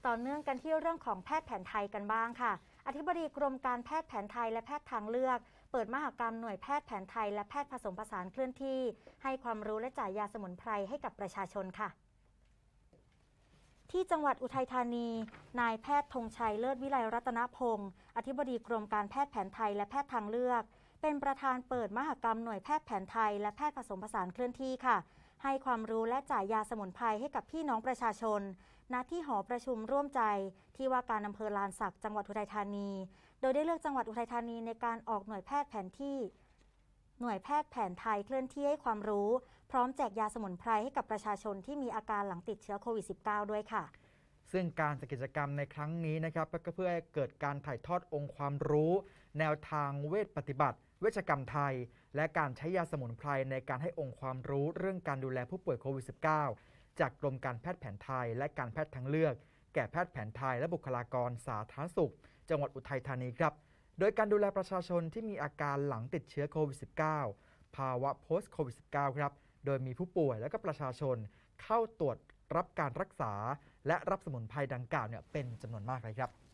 ต่อเนื่องกันที่เรื่องของแพทย์แผนไทยกันบ้างค่ะอธิบดีกรมการแพทย์แผนไทยและแพทย์ทางเลือกเปิดมหกรรมหน่วยแพทย์แผนไทยและแพทย์ผสมผสานเคลื่อนที่ให้ความรู้และจ่ายยาสมุนไพรให้กับประชาชนค่ะที่จังหวัดอุทัยธานีนายแพทย์ธงชัยเลิศวิไลรัตนพงศ์อธิบดีกรมการแพทย์แผนไทยและแพทย์ทางเลือกเป็นประธานเปิดมหกรรมหน่วยแพทย์แผนไทยและแพทย์ผสมผสานเคลื่อนที่ค่ะให้ความรู้และจ่ายยาสมุนไพรให้กับพี่น้องประชาชนณที่หอประชุมร่วมใจที่ว่าการอำเภอลานสักจังหวัดอุทัยธานีโดยได้เลือกจังหวัดอุทัยธานีในการออกหน่วยแพทย์แผนไทยเคลื่อนที่ให้ความรู้พร้อมแจกยาสมุนไพรให้กับประชาชนที่มีอาการหลังติดเชื้อโควิด -19 ด้วยค่ะซึ่งการจัดกิจกรรมในครั้งนี้นะครับก็เพื่อให้เกิดการถ่ายทอดองค์ความรู้แนวทางเวชปฏิบัติเวชกรรมไทยและการใช้ยาสมุนไพรในการให้องค์ความรู้เรื่องการดูแลผู้ป่วยโควิด -19 จากกรมการแพทย์แผนไทยและการแพทย์ทางเลือกแก่แพทย์แผนไทยและบุคลากรสาธารณสุขจังหวัดอุทัยธานีครับโดยการดูแลประชาชนที่มีอาการหลังติดเชื้อโควิด -19 ภาวะ post โควิด -19 ครับโดยมีผู้ป่วยและก็ประชาชนเข้าตรวจรับการรักษาและรับสมุนไพรดังกล่าวเป็นจำนวนมากเลยครับ